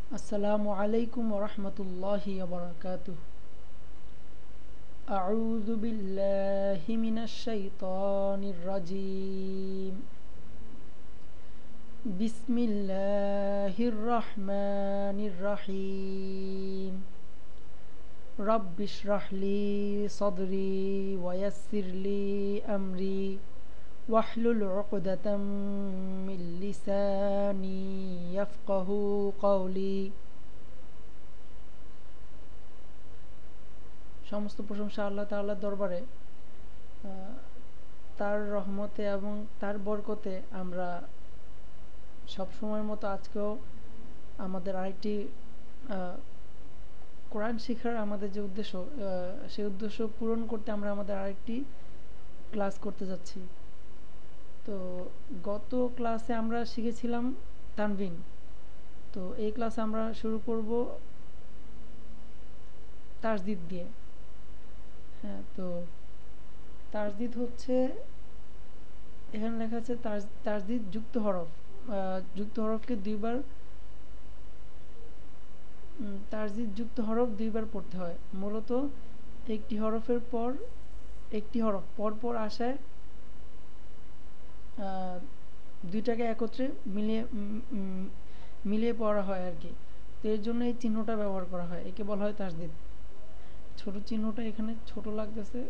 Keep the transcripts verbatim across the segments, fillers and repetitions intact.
আসসালামু আলাইকুম ওয়া রাহমাতুল্লাহি ওয়া বারাকাতুহু। আউযু বিল্লাহি মিনাশ শাইতানির রাজীম। বিসমিল্লাহির রাহমানির রাহিম। রাব্বিশরাহ লি সাদরি ওয়া ইয়াসসির লি আমরি ওয়াহলুল উকদাতাম মিন লিসানি ইয়াফকাহু কওলি। সমস্ত প্রশংসা আল্লাহ তাআলার দরবারে। তার রহমতে এবং তার বরকতে আমরা সব সময়ের মতো আজকেও আমাদের আরেকটি কোরআন শিখার আমাদের যে উদ্দেশ্য, সেই উদ্দেশ্য পূরণ করতে আমরা আমাদের আরেকটি ক্লাস করতে যাচ্ছি। তো গত ক্লাসে আমরা শিখেছিলাম তানবিন। তো এই ক্লাসে আমরা শুরু করব তাসদিদ দিয়ে। হ্যাঁ, তো তাসদিদ হচ্ছে, এখানে লেখা আছে তাসদিদ যুক্ত হরফ। যুক্ত হরফকে দুইবার তাসদিদ যুক্ত হরফ দুইবার পড়তে হয়। মূলত একটি হরফের পর একটি হরফ পর পর আসায় দুইটাকে একত্রে মিলিয়ে মিলিয়ে পড়া হয় আর কি। তো এর জন্য এই চিহ্নটা ব্যবহার করা হয়, একে বলা হয় তাসদিদ। ছোট চিহ্নটা এখানে ছোট লাগতেছে।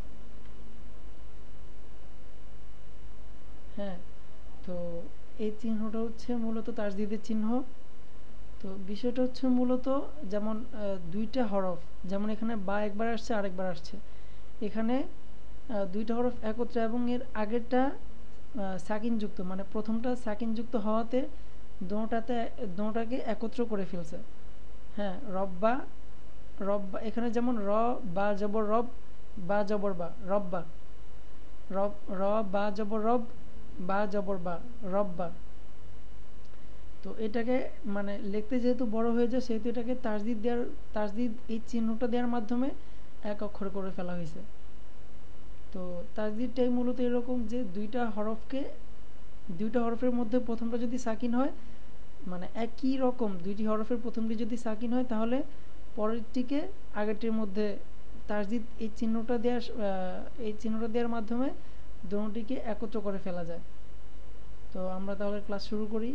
হ্যাঁ, তো এই চিহ্নটা হচ্ছে মূলত তাসদিদের চিহ্ন। তো বিষয়টা হচ্ছে মূলত যেমন দুইটা হরফ, যেমন এখানে বা একবার আসছে আরেকবার আসছে, এখানে দুইটা হরফ একত্রে এবং এর আগেরটা সাকিনযুক্ত, মানে প্রথমটা সাকিনযুক্ত হওয়াতে দোনোটাতে দোনোটাকে একত্র করে ফেলছে। হ্যাঁ, রব্বা রব্বা, এখানে যেমন র বা জবর রব, বা জবর বা, রব্বা। রব র বা জবর রব, বা জবর বা, রব্বা। তো এটাকে মানে লিখতে যেহেতু বড় হয়ে যায়, সেহেতু এটাকে তাসদিদ দেওয়ার তাসদিদ এই চিহ্নটা দেওয়ার মাধ্যমে এক অক্ষর করে ফেলা হয়েছে। তো তাসদিদটাই মূলত এরকম যে দুইটা হরফকে দুইটা হরফের মধ্যে প্রথমটা যদি সাকিন হয়, মানে একই রকম দুইটি হরফের প্রথমটি যদি সাকিন হয়, তাহলে পরেরটিকে আগেরটির মধ্যে তাসদিদ এই চিহ্নটা দেওয়ার এই চিহ্নটা দেওয়ার মাধ্যমে দুটিকে একত্র করে ফেলা যায়। তো আমরা তাহলে ক্লাস শুরু করি।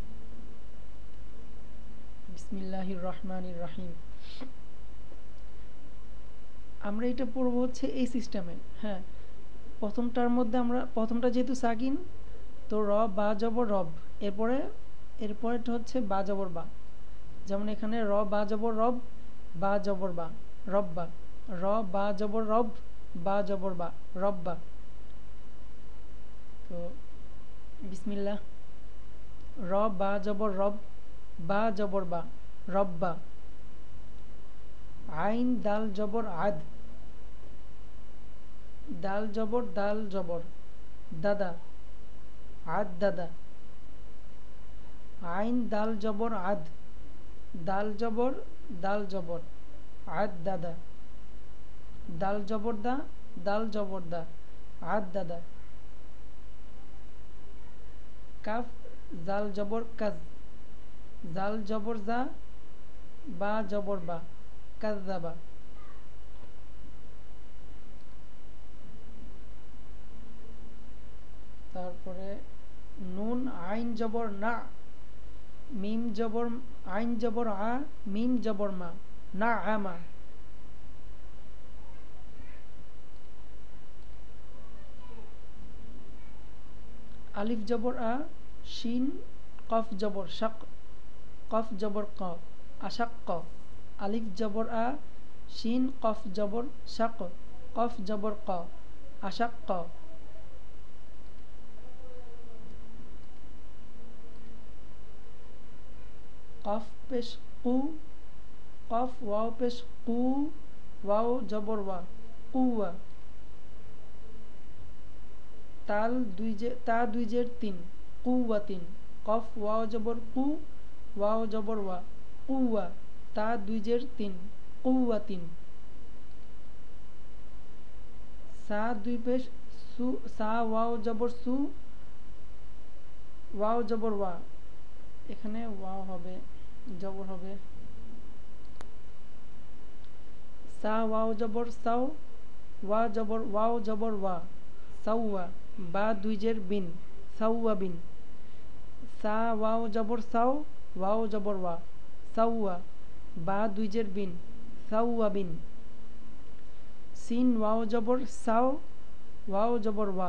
বিসমিল্লাহির রহমানির রহিম। আমরা এটা পড়বো হচ্ছে এই সিস্টেমে। হ্যাঁ, প্রথমটার মধ্যে আমরা প্রথমটা যেহেতু সাকিন, তো র বা জবর রব, এরপরে এরপরেটা হচ্ছে বা জবর বা। যেমন এখানে র বা জবর রব, বা জবর বা, রব্বা। র বা জবর রব, বা জবর বা, রব্বা। তো বিসমিল্লাহ। র বা জবর রব, বা জবর বা, রব্বা। আইন দাল জবর আদ, দাল জবর দাল জবর, দাদা, আদ দাদা। আইন দাল জবর আদ, দাল জবর দাল জবর, আদ দাদা। দাল জবর দা, দাল জবর দা, আদ দাদা। কাফ জাল জবর কাজ, জাল জবর জা, বা জবর বা, কাযযাবা। তারপরে নুন আইন জবর না, মিম জবর আইন জবর আ, মিম জবর মা, না আমা। আলিফ জবর আ, শিন কফ জবর শাক, কফ জবর ক, আশাক্ক। আলিফ জবর আ, শিন কফ জবর শাক, কফ জবর ক, আশাক্ক। কফ পেশ কু, কফ ওয়াও পেশ কু, ওয়াও জবর ওয়া, কুয়া। তাল দুই জে তা দুই জের তিন, কুওয়াতিন। কফ ওয়াও জবর কু, ওয়াও জবর ওয়া, কুয়া। তা দুই জের তিন, কুওয়াতিন। সা দুই পেশ সু, সা ওয়াও জবর সু, ওয়াও জবর ওয়া, এখানে ওয়াও হবে জবর হবে সা ওয়াও জবর সাও ওয়া জবর ওয়াও জবর ওয়া সাউয়া বা দুই জের বিন সাউয়া বিন সা ওয়াও জবর সাও ওয়াও জবর ওয়া সাউয়া বা দুই জের বিন সাউয়া বিন সিন ওয়াও জবর সাও ওয়াও জবর ওয়া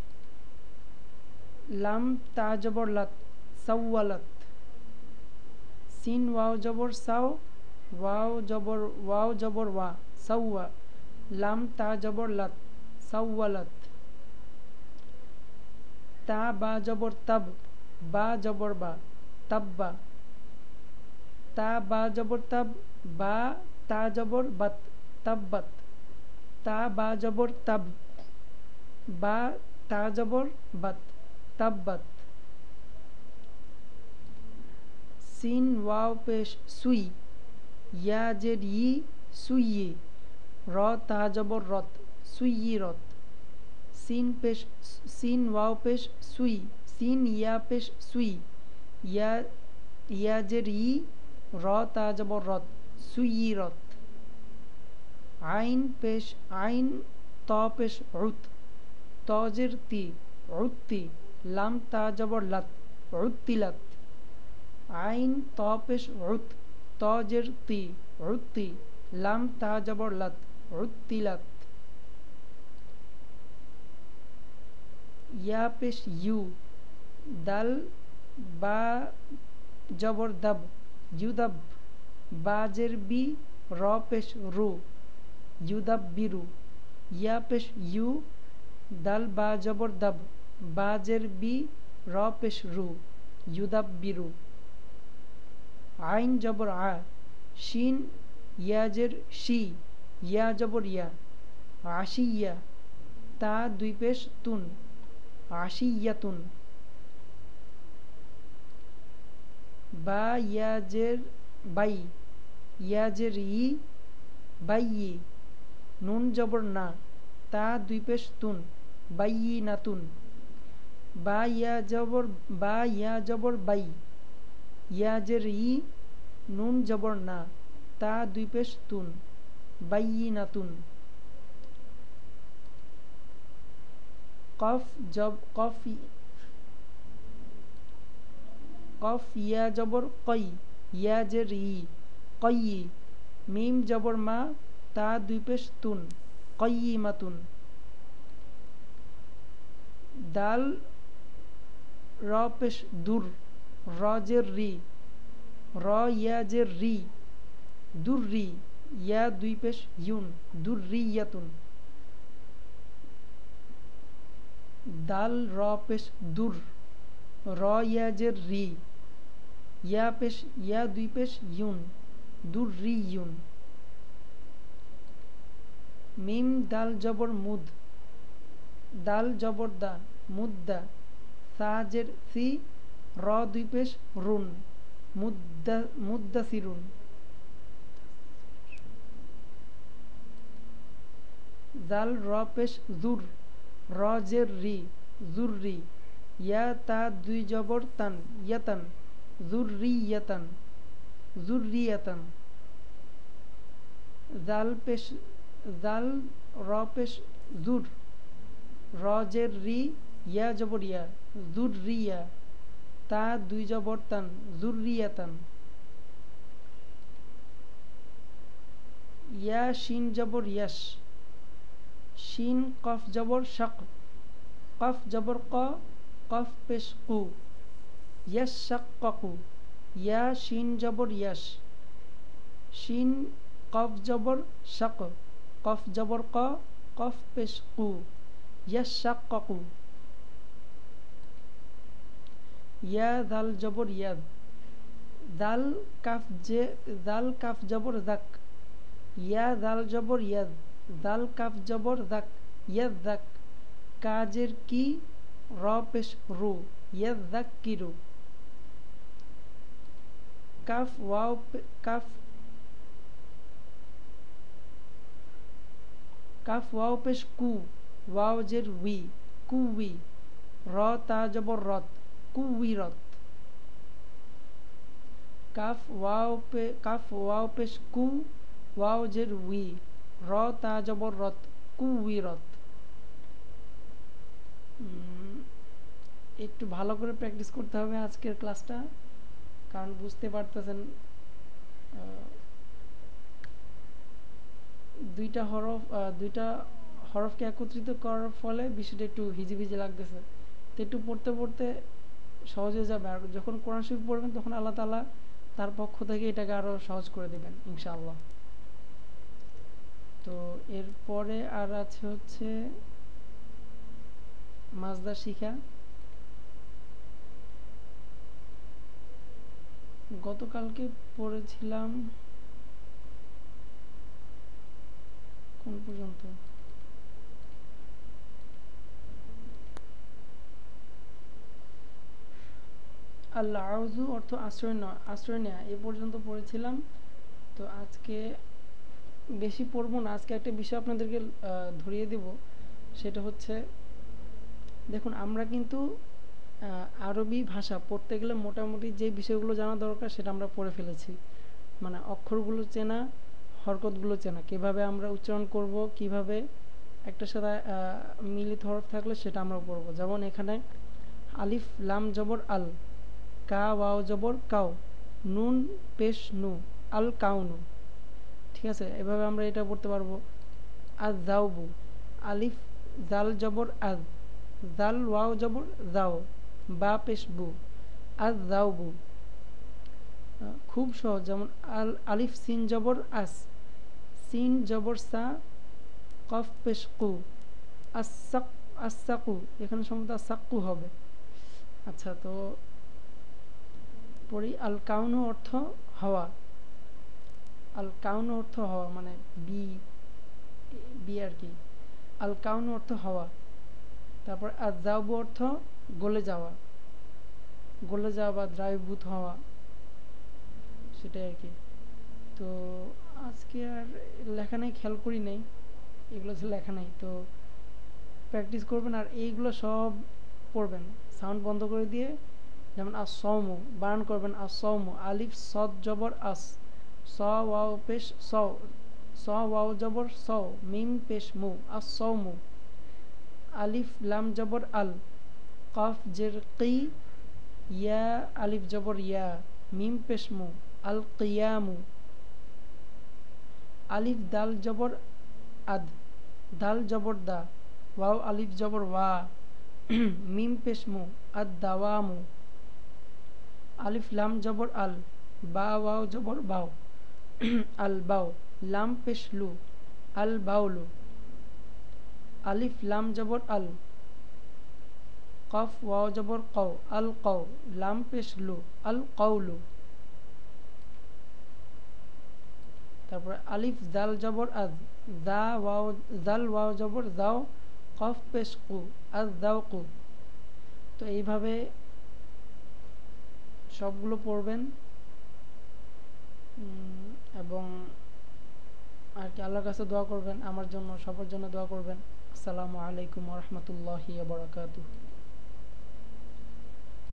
লাম তা জবর লাত সাওয়ালাত সিন ওয়াও জবর সাও ওয়াও জবর ওয়াও জবর ওয়া সাওয়া লাম তা জবর লাত সাওয়ালাত তা বা জবর তাব বা জবর বা তাব্বা তা বা জবর তাব বা তা জবর বাত তাব্বাত তা বা জবর তাব বা তা জবর বাত তাব্বাত সিন ওয়াও পেশ সুই ইয়া জের ই সুইয়ে র তা জবর রত সুইয়ি রত সিন পেশ সিন ওয়াও পেশ সুই সিন ইয়া পেশ সুই ইয়া ইয়া জের ই র তা জবর রত সুইয়ি রত আইন পেশ আইন ত পেশ উত তজের তি উত্তি লাম তা জবর লাত উত্তিলাত আইন ত পেশ উত তজের তি উত্তি লাম তা জবর লাত উত্তিলাত ইয়া পেশ ইউ দাল বা জবর দাব ইউদাব বাজের বি র পেশ রু ইউদাব বিরু ইয়া পেশ ইউ দাল বা জবর দাব বাজের বি র পেশ রু ইউদাব বিরু আইন জবর আ শিন ইয়াজের শি ইয়া জবর ইয়া আশিয়া তা দুই পেশ তুন আশিয়াতুন বা ইয়াজের বাই ইয়াজের ই বাইয়ি নুন জবর না তা দুই পেশ তুন বাইয়ি নাতুন বা ইয়া জবর বা ইয়া জবর বাই ইয়াজের ই নুন জবর না তা দুই পেশ তুন বাইয়ি নাতুন কফ জব কফ কফ ইয়া জবর কই ইয়া জের ই কয়ি মিম জবর মা তা দুই পেশ তুন কয়ি মাতুন দাল র পেশ দুর র জের রি র ইয়া জের রি দুর রি ইয়া দুই পেশ ইউন দুর রি ইয়াতুন দাল র পেশ দুর র ইয়া জের রি ইয়া পেশ ইয়া দুই পেশ ইউন দুর রি ইউন মিম দাল জবর মুদ দাল জবর দা মুদ্দা সাজের সি র দুই পেশ রুন মুদ্দা মুদ্দাসিরুন জাল র পেশ জুর র জের রি জুররি ইয়া তা দুই জবর তান ইয়াতান জুররিয়াতান জুররিয়াতান জাল পেশ জাল র পেশ জুর র জের রি ইয়া জবর ইয়া জুররিয়া তা দুই জবর তান জুররিয়াতান ইয়া শিন জবর ইয়াস শিন কফ জবর শাক কফ জবর ক কফ পেশ কু ইয়াস শাক্কাকু ইয়া শিন জবর ইয়াস শিন কফ জবর শাক কফ জবর ক কফ পেশ কু ইয়াস শাক্কাকু ইয়া দাল জবর ইয়াদ দাল কাফ জে দাল কাফ জবর দাক ইয়া দাল জবর ইয়াদ দাল কাফ জবর দাক ইয়াদ দাক কাজের কি র পেশ রু ইয়াদ দাক কিরু কাফ ওয়াও কাফ কাফ ওয়াও পেশ কু ওয়াও জের উই কুউই র তা জবর রত কুউইরত কাফ ওয়াও পে কাফ ওয়াও পেশ কু, ওয়াও জের উই, র তা জবর রত, কু উই রত। একটু ভালো করে প্র্যাকটিস করতে হবে আজকের ক্লাসটা, কারণ বুঝতে পারতেছেন দুইটা হরফ দুইটা হরফকে একত্রিত করার ফলে বিষয়টা একটু হিজিবিজি লাগতেছে। তো একটু পড়তে পড়তে সহজ হয়ে যাবে, আর যখন কোরআন শরীফ পড়বেন তখন আল্লাহ তাআলা তার পক্ষ থেকে এটাকে আরও সহজ করে দেবেন ইনশাআল্লাহ। তো এরপরে আর আছে হচ্ছে মাজদা শিখা। গতকালকে পড়েছিলাম কোন পর্যন্ত, আল্লাহ আউযু অর্থ আশ্রয় নয়, আশ্রয় নেয়া এ পর্যন্ত পড়েছিলাম। তো আজকে বেশি পড়বো না, আজকে একটা বিষয় আপনাদেরকে ধরিয়ে দেব, সেটা হচ্ছে দেখুন আমরা কিন্তু আরবি ভাষা পড়তে গেলে মোটামুটি যে বিষয়গুলো জানা দরকার সেটা আমরা পড়ে ফেলেছি। মানে অক্ষরগুলো চেনা, হরকতগুলো চেনা, কীভাবে আমরা উচ্চারণ করব, কিভাবে একটার সাথে মিলিত হরফ থাকলে সেটা আমরা পড়ব। যেমন এখানে আলিফ লাম জবর আল, কা ওয়াও জবর কাউ, নুন পেশ নু, আল কাউনু। ঠিক আছে, এভাবে আমরা এটা পড়তে পারবো। আজ জাউবু, আলিফ জাল জবর আজ, জাল ওয়াও জবর জাও, বা পেশ বু, আজ জাউবু। খুব সহজ। যেমন আল আলিফ সিন জবর আস, সিন জবর সা, কফ পেশ কু, আসাক আসাকু, এখানে সম্ভবত আসাক্কু হবে। আচ্ছা, তো পড়ি। আল কাউনু অর্থ হওয়া, আল কাউনু অর্থ হওয়া মানে বি বি আর কি। আল কাউনু অর্থ হওয়া। তারপর আজ জাউবু অর্থ গলে যাওয়া, গলে যাওয়া বা দ্রাবীভূত হওয়া, সেটাই আর কি। তো আজকে আর লেখা নেই, খেয়াল করি নেই এগুলো যে লেখা নেই। তো প্র্যাকটিস করবেন আর এইগুলো সব পড়বেন সাউন্ড বন্ধ করে দিয়ে। যেমন আস সৌমু বানান করবেন আস সৌমু, আলিফ সদ জবর আস, স ওয়াও পেশ সও, স ওয়াও জবর সও, মিম পেশ মু, আস সৌমু। আলিফ লাম জবর আল, কফ জের কি, ইয়া আলিফ জবর ইয়া, মিম পেশ মু, আল কিয়ামু। আলিফ দাল জবর আদ, দাল জবর দা, ওয়াও আলিফ জবর ওয়া, মিম পেশ মু, আদ দাওয়ামু। আলিফ লাম জবর আল, বা ওয়াও জবর বাও, আল বাও, লাম পেশ লু, আল বাউলু। আলিফ লাম জবর আল, কফ ওয়াও জবর কও, আল কও, লাম পেশ লু, আল কওলু। তারপরে আলিফ জাল জবর আজ, দা ওয়াও জাল ওয়াও জবর যাও, কফ পেশ কু, আজ যাও কু। তো এইভাবে সবগুলো পড়বেন এবং আর কি আল্লাহর কাছে দোয়া করবেন, আমার জন্য সবার জন্য দোয়া করবেন। আসসালামু আলাইকুম ওয়া রাহমাতুল্লাহি ওয়া বারাকাতুহু।